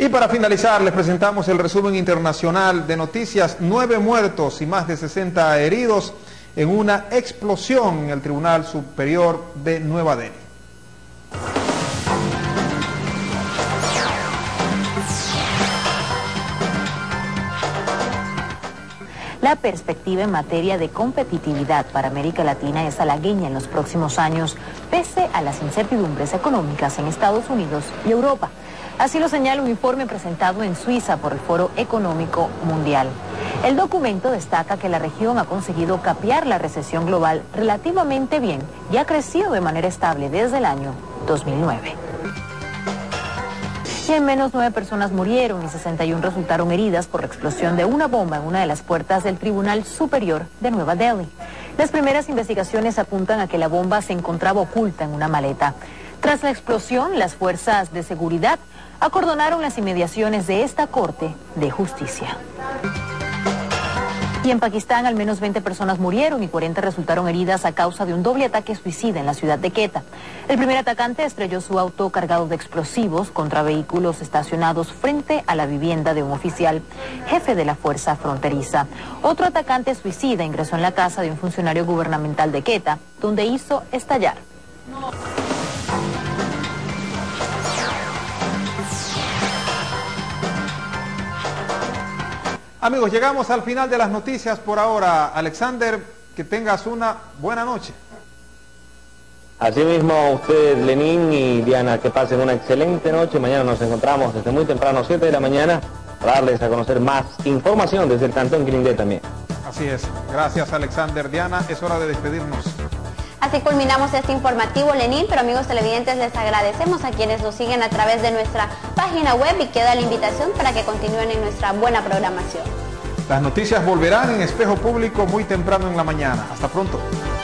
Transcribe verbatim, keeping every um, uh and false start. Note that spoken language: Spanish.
Y para finalizar, les presentamos el resumen internacional de noticias. Nueve muertos y más de sesenta heridos en una explosión en el Tribunal Superior de Nueva Delhi. La perspectiva en materia de competitividad para América Latina es halagüeña en los próximos años, pese a las incertidumbres económicas en Estados Unidos y Europa. Así lo señala un informe presentado en Suiza por el Foro Económico Mundial. El documento destaca que la región ha conseguido capear la recesión global relativamente bien y ha crecido de manera estable desde el año dos mil nueve. Y al menos nueve personas murieron y sesenta y una resultaron heridas por la explosión de una bomba en una de las puertas del Tribunal Superior de Nueva Delhi. Las primeras investigaciones apuntan a que la bomba se encontraba oculta en una maleta. Tras la explosión, las fuerzas de seguridad acordonaron las inmediaciones de esta Corte de Justicia. Y en Pakistán, al menos veinte personas murieron y cuarenta resultaron heridas a causa de un doble ataque suicida en la ciudad de Quetta. El primer atacante estrelló su auto cargado de explosivos contra vehículos estacionados frente a la vivienda de un oficial, jefe de la fuerza fronteriza. Otro atacante suicida ingresó en la casa de un funcionario gubernamental de Quetta, donde hizo estallar. Amigos, llegamos al final de las noticias por ahora. Alexander, que tengas una buena noche. Asimismo, usted, Lenín y Diana, que pasen una excelente noche. Mañana nos encontramos desde muy temprano, siete de la mañana, para darles a conocer más información desde el Cantón Quirindé también. Así es. Gracias, Alexander. Diana, es hora de despedirnos. Así culminamos este informativo, Lenín, pero amigos televidentes, les agradecemos a quienes nos siguen a través de nuestra página web y queda la invitación para que continúen en nuestra buena programación. Las noticias volverán en Espejo Público muy temprano en la mañana. Hasta pronto.